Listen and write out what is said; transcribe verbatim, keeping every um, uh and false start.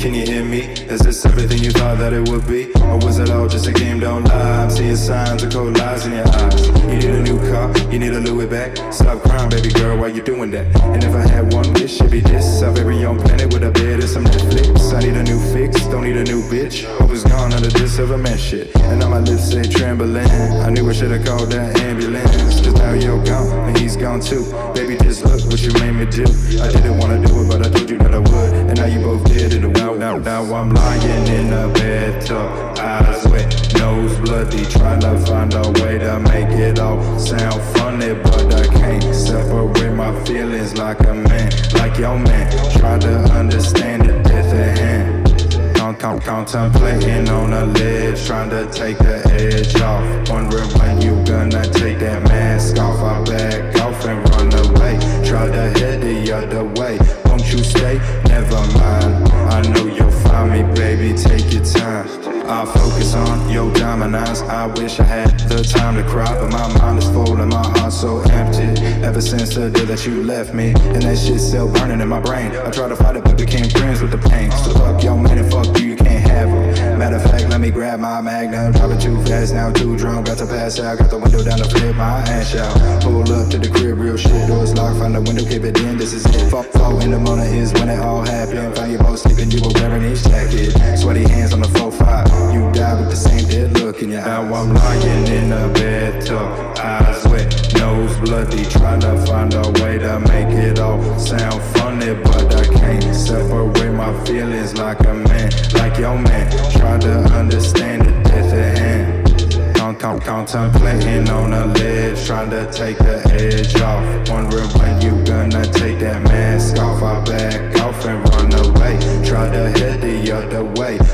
can you hear me? Is this everything you thought that it would be? Or was it all just a game? Don't lie, I'm seeing signs of cold lies in your eyes. You need a new car, you need a Louis bag. Stop crying, baby girl, why you doing that? And if I had one wish, it'd be this: our very own planet with a bed and some Netflix. I need a new fix, don't need a new bitch. Hope it's gone under this ever man shit. And now my lips say trembling. I knew I should've called that ambulance, cause now you're gone and he's gone too. Baby, just look what you made me do. I didn't wanna do it, but I told you that I would, and now you both did it. Now, now, now I'm lying in the bathtub, eyes wet, nose bloody, trying to find a way to make it all sound funny, but I can't separate my feelings like a man, like your man. Try to understand it at the hand. Con con contemplating on a ledge, trying to take the edge off. Wondering when you gonna take that mask off. I back off and run away. Try to head the other way. Won't you stay? Never mind. I know you'll find me, baby. Take your time. I'll focus on your diamond eyes. I wish I had the time to cry, but my mind is full and my heart's so empty. Ever since the day that you left me, and that shit's still burning in my brain. I tried to fight it, but became friends with the pain. So fuck your man and fuck you, you can't have him. Matter of fact, let me grab my magnum. Driving too fast, now too drunk, got to pass out. Got the window down to flip my ass out. Pull up to the crib, real shit, doors locked. Find the window, keep it in, this is it. Fuck, four in the morning is when it all happened. Find you both sleeping, you were wearing each jacket. Sweaty hands on the four five. You died with the same dead look in your eye. Now I'm lying in the bathtub, eyes wet, nose bloody, trying to find a way to make it all sound funny, but I can't separate my feelings like a man, like your man. Try to understand it at the hand. Con con contemplating on a ledge, trying to take the edge off. Wondering when you gonna take that mask off. I back off and run away. Try to head the other way.